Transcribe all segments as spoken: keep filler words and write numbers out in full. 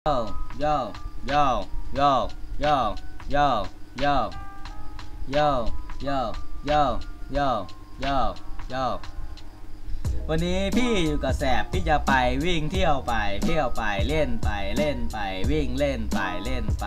โยโยโยโยโยโยโยโยโยโยโยโยโยวันนี้พี่อยู่กับแสบพี่จะไปวิ่งเที่ยวไปเที่ยวไปเล่นไปเล่นไปวิ่งเล่นไปเล่นไป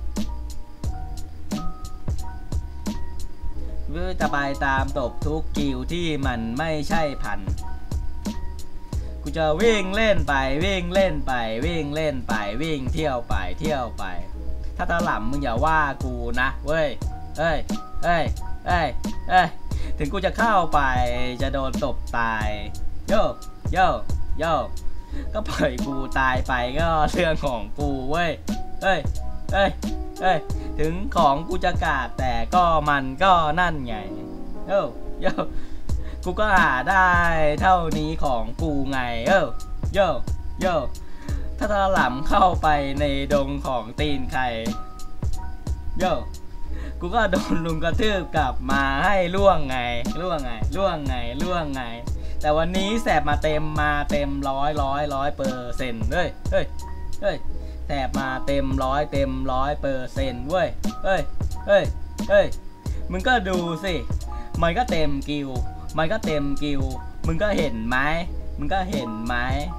วิ่งจะไปตามตบทุกกิวที่มันไม่ใช่พันกูจะวิ่งเล่นไปวิ่งเล่นไปวิ่งเล่นไปวิ่งเที่ยวไปเที่ยวไปถ้าตาหล่ำมึงอย่าว่ากูนะเว้ยเอ้ยเอ้ยเอ้ยเอ้ยถึงกูจะเข้าไปจะโดนตบตายโยโยโยก็ปล่อยกูตายไปก็เรื่องของกูเว้ยเอ้ยเอ้ยเอ้ยถึงของกูจะกาดแต่ก็มันก็นั่นไงโยโยกูก็หาได้เท่านี้ของกูไงเออโยโยถ้าตาหล่ำเข้าไปในดงของตีนใครโยกูก็โดนลุงกระทืบกลับมาให้ล่วงไงล่วงไงล่วงไงล่วงไงแต่วันนี้แสบมาเต็มมาเต็มร้อยร้อยร้อยเปอร์เซ็นต์เฮ้ยเฮ้ยเฮ้ยแสบมาเต็มร้อยเต็มร้อยเปอร์เซ็นต์เว้ยเฮ้ยเฮ้ยเฮ้ยมึงก็ดูสิมันก็เต็มกิวมันก็เต็มกิวมึงก็เห็นไหมมึงก็เห็นไหม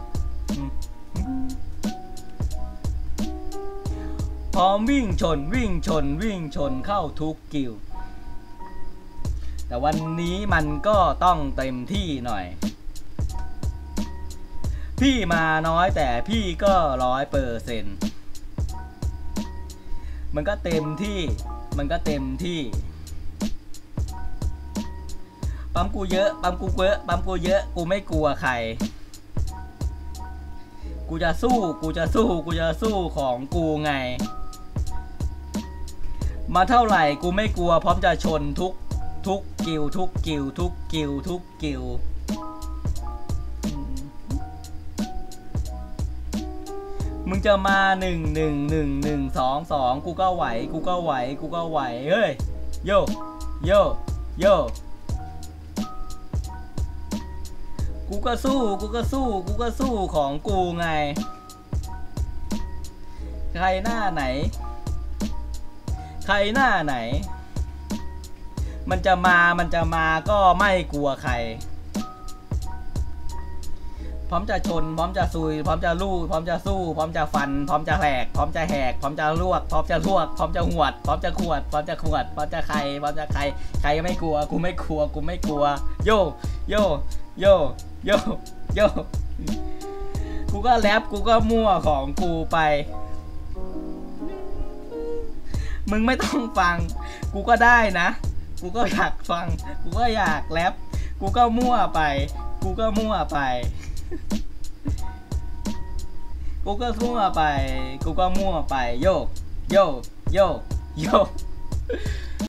พร้อมวิ่งชนวิ่งชนวิ่งชนเข้าทุกกิวแต่วันนี้มันก็ต้องเต็มที่หน่อยพี่มาน้อยแต่พี่ก็ร้อยเปอร์เซ็นต์มันก็เต็มที่มันก็เต็มที่ปั๊มกูเยอะปั๊มกูเยอะปั๊มกูเยอะกูไม่กลัวใครกูจะสู้กูจะสู้กูจะสู้ของกูไงมาเท่าไหร่กูไม่กลัวพร้อมจะชนทุกทุกกิวทุกกิวทุกกิวทุกกิวมึงจะมาหนึ่งหนึ่งหนึ่งหนึ่งสองสองกูก็ไหวกูก็ไหวกูก็ไหวเฮ้ยโยโยโยกูก็สู้กูก็สู้กูก็สู้ของกูไงใครหน้าไหนใครหน้าไหนมันจะมามันจะมาก็ไม่กลัวใครพร้อมจะชนพร้อมจะซุยพร้อมจะลู่พร้อมจะสู้พร้อมจะฟันพร้อมจะแหกพร้อมจะแหกพร้อมจะลวกพร้อมจะลวกพร้อมจะหวดพร้อมจะขวดพร้อมจะขวดพร้อมจะใครพร้อมจะใครใครไม่กลัวกูไม่กลัวกูไม่กลัวโยโยโยโยโยกูก็แรปกูก็มั่วของกูไปมึงไม่ต้องฟังกูก็ได้นะกูก็อยากฟังกูก็อยากแรปกูก็มั่วไปกูก็มั่วไปกูก็มั่วไปกูก็มั่วไปโยโยโยโย